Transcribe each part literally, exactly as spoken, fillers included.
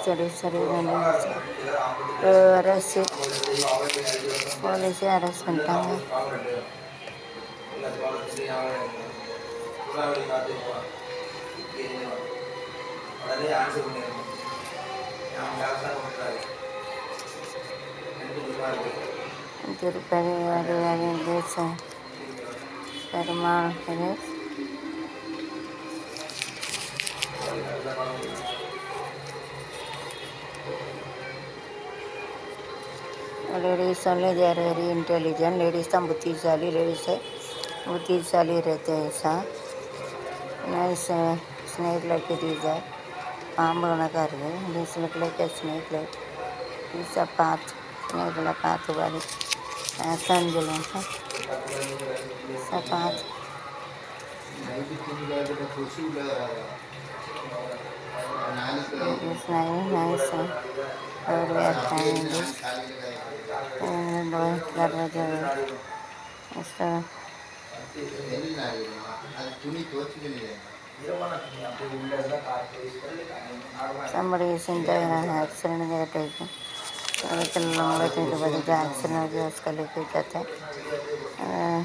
Judiciary arrest போலீஸே arrest பண்ணிட்டாங்க. திருப்பதி தேச Perumal ladies only they are very intelligent. Ladies தான் புத்திசாலி. ladies புத்திசாலி रहते हैं ऐसा nice uh, snake like it is there. பாம்பு கணக்காக இருக்குது. this look like a snake like it's a path snake like path वाली ऐसा नहीं बोलूँ sir it's a path. It is nice nice और we are trying this and दरवाजा ऐसा somebody is in the accident they are taking लेकिन लंबे दिन के बाद जो एक्सीडेंट हो गया उसका लेके जाते हैं.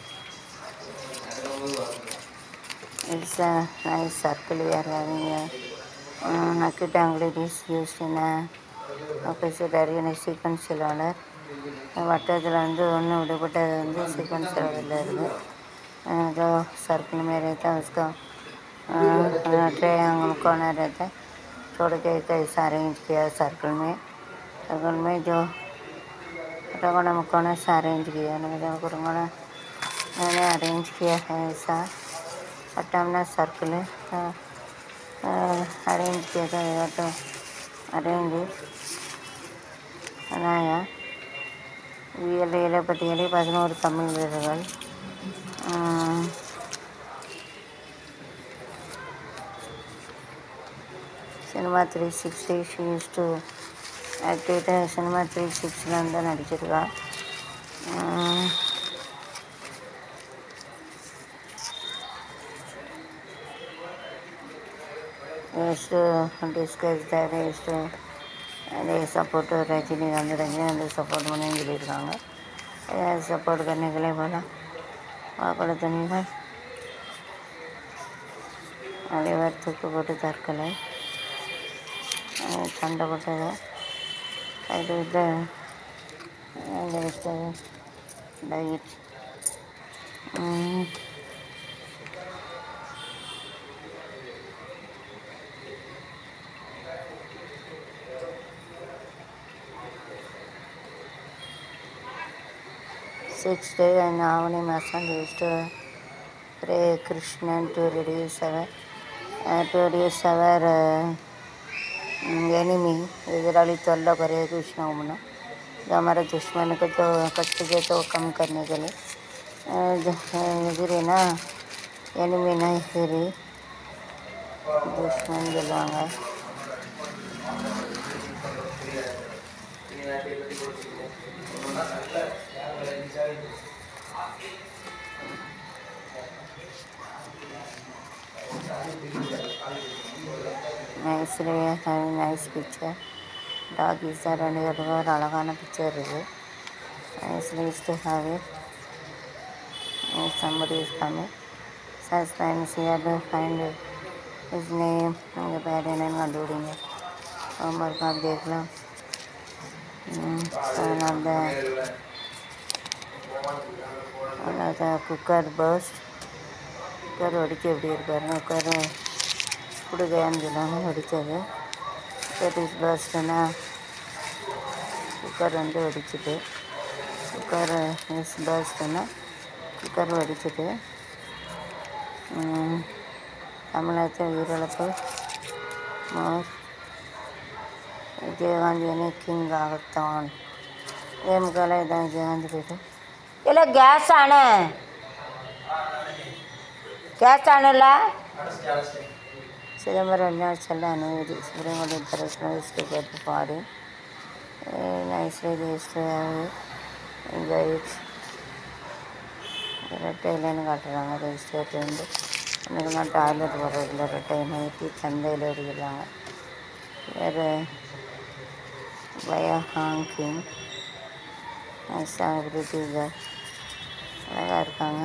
It's a nice circle we are having here. Acute angle is used in a opposite area in a sequential order. வட்டத்தில் வந்து ஒன்று விடுபட்டது வந்து சீக்வன்ஸ் ஆர்டரில் இருக்குது. जो सर्कल में रहता है उसका ट्रायंगल कॉर्नर रहता है छोड़ के कैसा अरेंज किया सर्कल में सर्कल में जो रगोना मुकोना से अरेंज किया कुरंगोना मैंने अरेंज किया है ऐसा पट्टामना सर्कल अरेंज किया था या तो अरेंज बनाया வீரல் இலப்பட்டியலை பதினோரு தமிழ் வீரர்கள் cinema three sixty she used to activity cinema three சிக்ஸ்டில் வந்து நடிச்சிருக்கா. Used to discuss that used to அதே सपोर्ट रजनी வந்து ரஜினி வந்து சப்போர்ட் பண்ணி சொல்லியிருக்காங்க. सपोर्ट करने के लिए बोला வாக்குல துணிகள் அனைவர் தூக்கு போட்டு தற்கொலை சண்டை போட்டது அது இது diet six day and Avani Masan used to pray Krishna to reduce our uh, to reduce our uh, enemy इधराली तल्ला करे कृष्ण उमना जो हमारे दुश्मन को जो कष्ट के तो कम करने के लिए इधर ना enemy ना इधर दुश्मन जलाएंगे. Nice area, having nice picture. Dog is there and here are alagana picture is it. Nicely is to have it. And somebody is coming. Suspense here to find it. His name and the parent and doing it. Homework of the club. Son of the another cooker burst. Cooker ஒடிச்சு எப்படி இருக்காரு cooker கொடுக்கையான்னு சொன்னாங்க வெடித்தது. Cooker is பர்ஸ்ட்னா cooker வந்து வெடிச்சிட்டு cooker is பர்ஸ்ட்னா cooker வெடிச்சிட்டு. தமிழகத்தில் உயிரிழப்பு மோர் விஜயகாந்தி கிங் ஆகத்தான் ஏமுக்கால இதான் விஜயகாந்தி போய்ட்டு இல்லை கேஸ் ஆனே கேஸ் ஆனல சிதம்பரம் அருணாச்சல அனுமதி supreme international ticket body nicely register enjoy ரெட்டை இல்லைன்னு காட்டுறாங்க. ரெஜிஸ்டர் வந்து எனக்கு நான் டாய்லெட் போடுறதில்ல ரெட்டை நைட்டி சந்தையில் எடுக்கிறாங்க. வேறு வயா ஹாங்கிங் செலிபிரிட்டிஸ் அழகாக இருக்காங்க.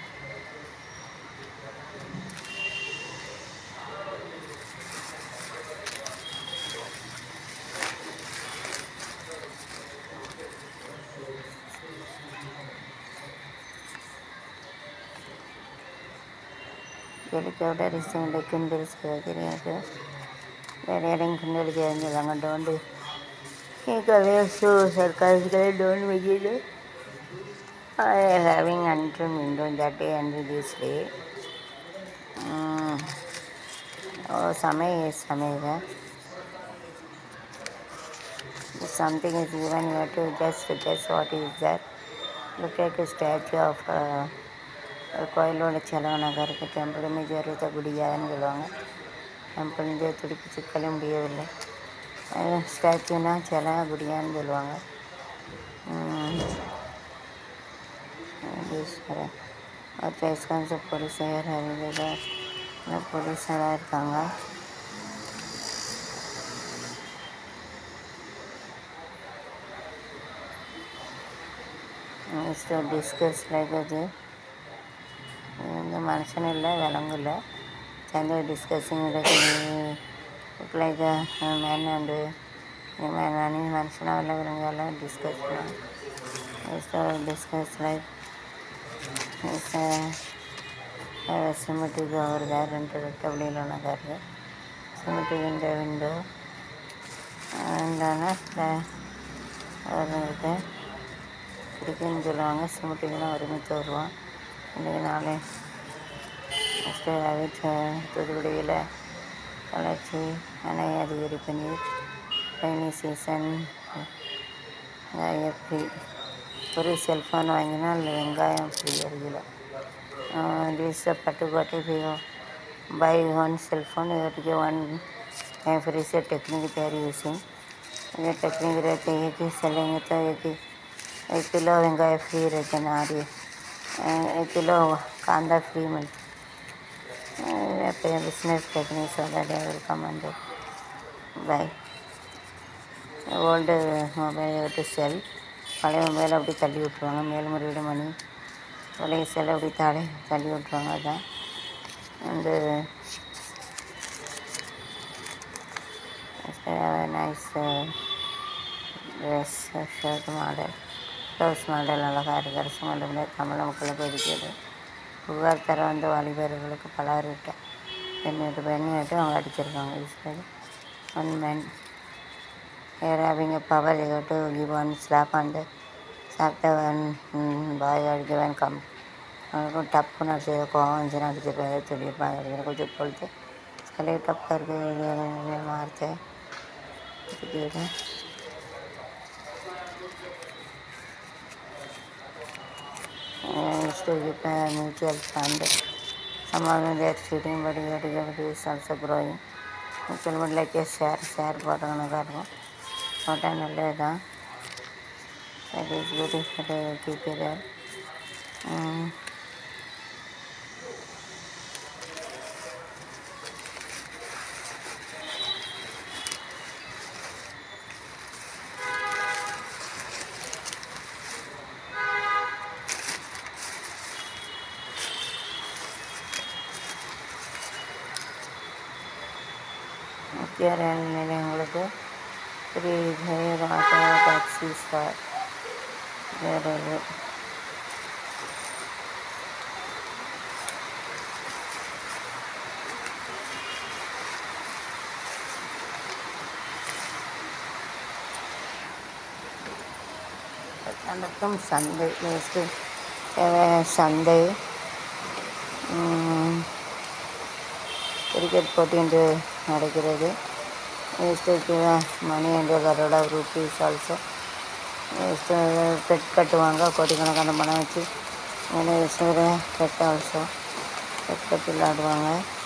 ഹെലികോപ്റ്റർ ഇസുണ്ട് കിൻഡിൽസ് തിരിയായിട്ട് വേറെയും കിൻഡിൽ ചെയ്യുന്നില്ല അങ്ങോട്ടുകൊണ്ട് ഈ കളി ഷൂ സർക്കാർ ഡോൺ വെച്ചിട്ട് I am having until window that day and this day. Um, oh, Samay is Samay. Something is even you have to just guess what is that. Look at a statue of uh, கோயிலோட செலவனகருக்கு temple மெஜாரித்த குடியான்னு சொல்லுவாங்க. Temple இங்கே துடிப்பு சிக்கல முடியவில்லை. ஸ்டாச்சுனா சில குடியான்னு சொல்லுவாங்க. பேசுகான்ஸ் போலீஸார் அறிவியல போலீஸாராக இருக்காங்க. Discuss like அது இந்த மனுஷன் இல்லை விலங்கு இல்லை சேர்ந்து discussing like man and man அணி மனுஷனாக இல்லை விலங்குகள்லாம் டிஸ்கஸ் பண்ணலாம். டிஸ்கஸ் லைக் சிமெட்ரிக்கு ஒரு கார் ரெண்டு ரெட்டை அப்படியிலான கார் சிமெட்ரிக் இந்த விண்டோ இருந்தானா அவர்கிட்ட பிடிக்குன்னு சொல்லுவாங்க. சிமெட்ரிக்கெலாம் ஒருமித்து வருவான். இன்றைக்கு நாளை நெக்ஸ்ட்டு அவிச்சு தூத்துக்குடியில் வளர்ச்சி அணை அதிகரிப்பு நீர் ரெய்னி சீசன் ஃப்ரீ ஒரு செல்ஃபோன் வாங்கினா இல்லை வெங்காயம் ஃப்ரீ ஒரு kilo. this Pattukkottai buy one cell phone you have to give one free set technique they are using. ये टेक्निक रहते हैं कि चलेंगे तो एक एक किलो वेंगाय फ्री रहते हैं ना एक किलो कांदा फ्री मिलता है. Business technique so that I will come and buy old mobile to sell. பழைய மொபைல் அப்படி தள்ளி விட்ருவாங்க. மேல்முறையீடு மணி பழைய செல் அப்படி தாழே தள்ளி விட்ருவாங்க. அதுதான் அந்த nice dress shirt model blouse model அழகாக இருக்குது. அரசு மாடல் தமிழ் மக்களுக்கு ஒதுக்கியது. புகார் தர வந்த வாலிபர்களுக்கு பலாரிட்ட பெண்ணிட்டு பெண்ணிட்டு அவங்க அடிச்சிருக்காங்க. Usually one man Here having a power you have to give one slap on the சாப்பிட்ட ஒன் பாய் அடிக்கவன் கம் அவனுக்கும் டப்புன்னு அடிச்சு கோவம் வந்துச்சுன்னா அடிச்சு போய் சொல்லி பாய் அடிக்கிற கொஞ்சம் பொழுது கலையை டப்பாக இருக்குது மாறுத்து கேட்டேன். இப்போ மியூச்சுவல் ஃபண்டு சமாளம் தேர் ஷூட்டிங் படி அடிக்கிறது is also growing. Mutual fund like share share போடுறவனுக்காக இருக்கும். போட்டால் நல்லது தான். That is good for the people there. Um, முக்கிய ரயில் நிலையங்களுக்கு free hire auto taxi star வேறு இது நடக்கும் சந்தை நெக்ஸ்ட்டு சந்தை கிரிக்கெட் போட்டி என்று நடக்கிறது. Next money and crore rupees also. Next bet கட்டுவாங்க கோடிக்கணக்கான பணம் வச்சு. நெக்ஸ்ட்டு பெட் ஆல்சோ பெட் கட்டி விளாடுவாங்க.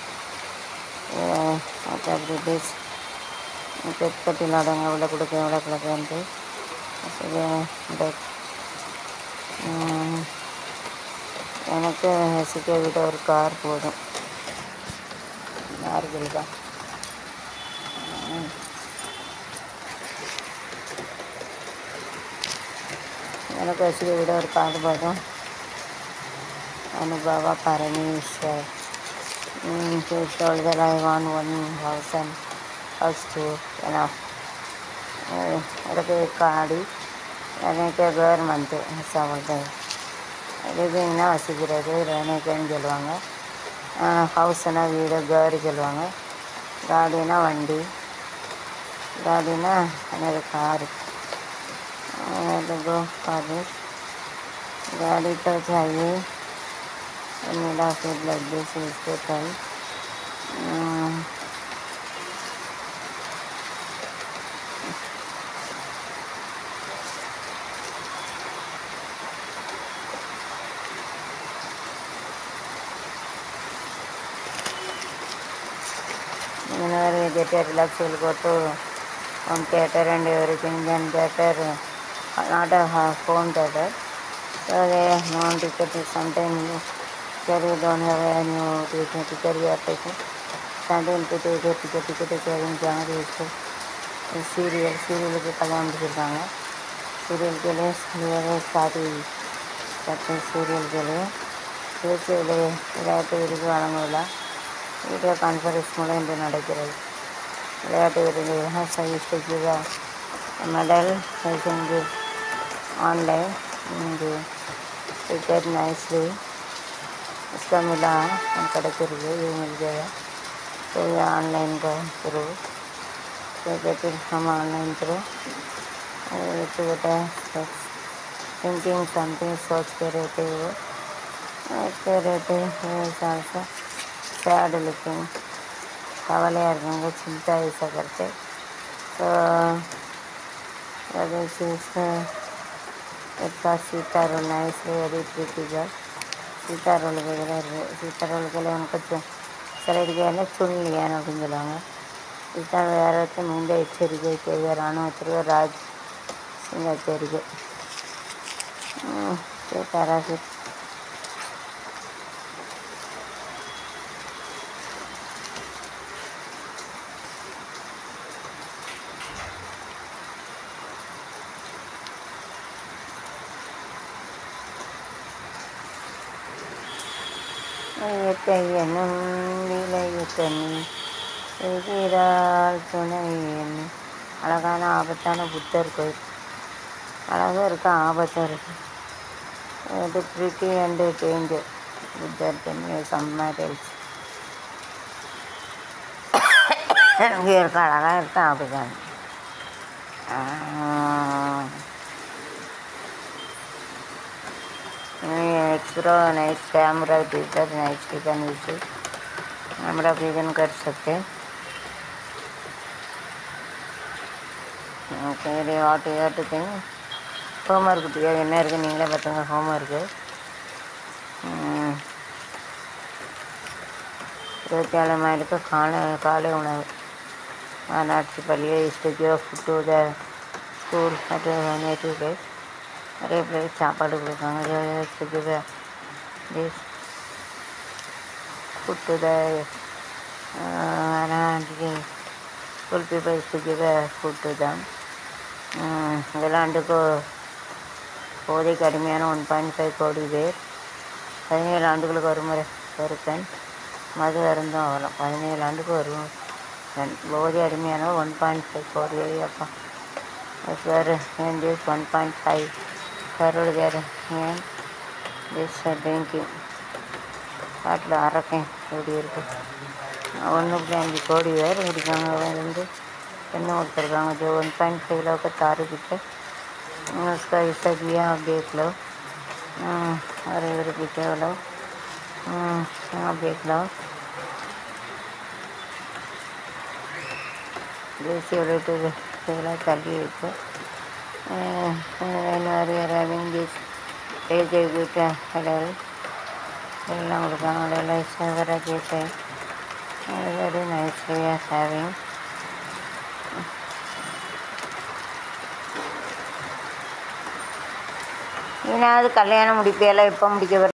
ஆக்டிவிட்டீஸ் பெட் கட்டி விளாடுவாங்க. இவ்வளோ கொடுக்க இவ்வளோ கொடுக்கன்ட்டு பெட் எனக்கு ரசிக்க விட ஒரு கார் போதும். யாருக்கு இருக்கா எனக்கு வசதி விட ஒரு பாடுபடும் அனுபவா Parameshwar. He told that I want one house and house too, enough. அதுக்கு காடி எனக்கு கவர்மெண்ட்டு சொல்லுது லிவிங்னா வசிக்கிறது, ரெனேக்கன்னு சொல்லுவாங்க. ஹவுஸ்னால் வீடு, காடி சொல்லுவாங்க. காடினா வண்டி, காடினா எனக்கு காரு. गो फॉर गाड़ी तो चाहिए, मेरा फिर लड्डू से इसको कल whenever we get a relax, we'll go to home theatre and everything. Then theatre, not a phone theatre. So they no ticket. Sometimes you don't have any ticket. Ticket you are taking. Sometimes you take a ticket. Ticket carrying जाना है. Serial serial के कलाम दिखाएंगे. Serial के लिए serial शादी करते serial के लिए. ये चले रात को वाला मोला. வீடியோ கான்ஃபரன்ஸ் மூலம் இன்று நடக்கிறது. விளையாட்டு வீரர்கள் சகிஷ்டிக்கிற மெடல் செஞ்சு ऑनलाइन टिकट नाइसली इसका मिला हम कड़करी ये मिल गया. तो ये ऑनलाइन का थ्रू तो हम ऑनलाइन थ्रू तो बेटा थिंकिंग समथिंग सोच के रहते हो के रहते साल से सैड लुकिंग कवलियाँ रहेंगे, चिंता ऐसा करते. तो इतना सीता रोल है इसलिए यदि प्रीति का सीता रोल वगैरह सीता रोल के लिए उनको सलाइड गया ना चुन लिया ना अपनी जलाऊंगा. सीता वगैरह तो मुंडे एचरिके के राणो उतरे राज सिंह एचरिके ये तरह से என்னும் விளையத்தனி செய்கிறாள் துணை எண்ணி. அழகான ஆபத்தான புத்தர் கோயில், அழகாக இருக்க ஆபத்தாக இருக்குது. இது ப்ரிட்டி அண்டு டேஞ்சர் புத்தர் டென்னு சம்மரில்ஸ் இங்கே இருக்க அழகாக இருக்க ஆபத்தான. एक्सप्रो नाइस कैमरा टीचर नाइस टिकन विषय कैमरा विजन कर सकते. Okay what you to think homework दिया என்ன இருக்குது நீங்களே பார்த்துங்க. ஹோம்ஒர்க்கு இருபத்தி ஏழு மைலுக்கு காலை காலை உணவு மாநாட்சி பள்ளியை இஸ்டிக்யூ of food to the school at native place. நிறைய பிளேஸ் சாப்பாடு கொடுக்காங்க. This food to the school people இஸ்டிக்யூ த ஃபுட் டு தம். விளாண்டுக்கு போதைக்கு அடிமையான ஒன் பாயிண்ட் ஃபைவ் கோடி பேர் பதினேழு ஆண்டுகளுக்கு ஒரு முறை ஒரு பெண் மது அருந்தும் வரும். பதினேழு ஆண்டுக்கு ஒரு பெண் போதை அடிமையான ஒன் பாயிண்ட் ஃபைவ் கோடி அப்பா வேறு this one point five crore வேறு ஏன் திஸ் ட்ரிங்கிங் காட்டில் அரக்கேன் எப்படி இருக்குது. ஒன்று புள்ளி அஞ்சு கோடி பேர் குடிக்காங்க. வந்து பெண்ணு கொடுத்துருக்காங்க. जो वन पॉइंट फाइव लोग का तारू पीछे उसका हिस्सा दिया आप देख लो. और इधर पीछे वाला आप देख लो. देसी रिलेटिव सेला चली इच्छे having this age with adult எல்லாம் கொடுக்காங்க. எல்லாம் சேவராக கேட்டு வெரி நைஸ்லி ஹேவிங். ஏன்னாவது கல்யாணம் முடிப்பையெல்லாம் எப்போ முடிக்க